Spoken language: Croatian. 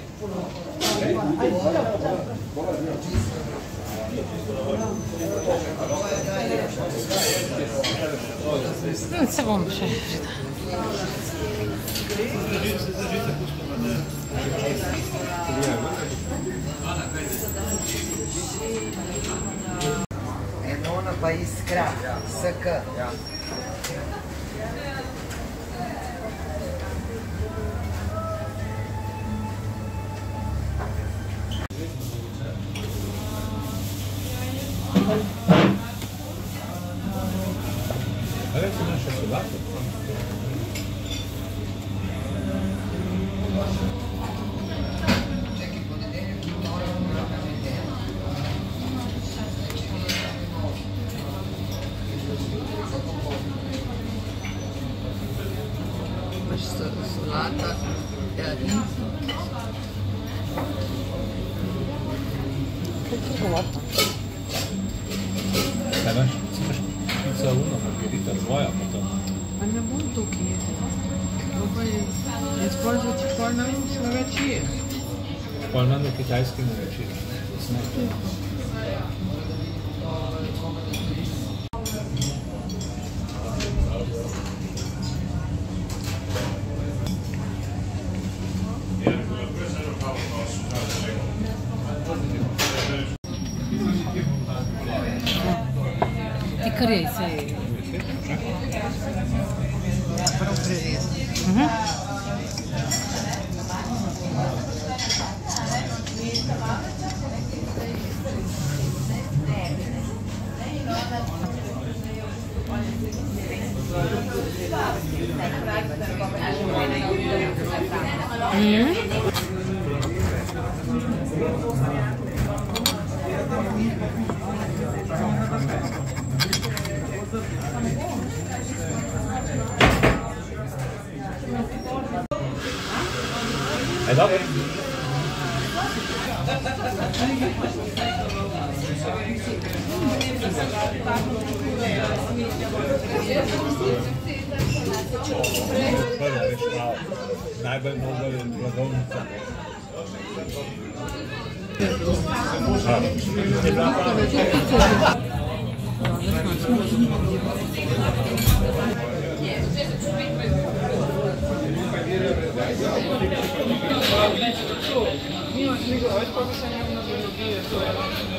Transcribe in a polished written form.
Se bom przeczytać. Enona pa iskra, SK. Adesso non c'è sudato. Questa salata è riso. Imaš pizza uno, margherita dvoja potom. Pa ne bom tukaj jedla. Jaz bolj za pol ne vem, če več je. Pol manj v kitajskem večer. Ti kar je se je. Ja, prav prerez. È dopo? Najbolj nobel blagovnica. Nimaš nego, već kako sam ja na biologiju.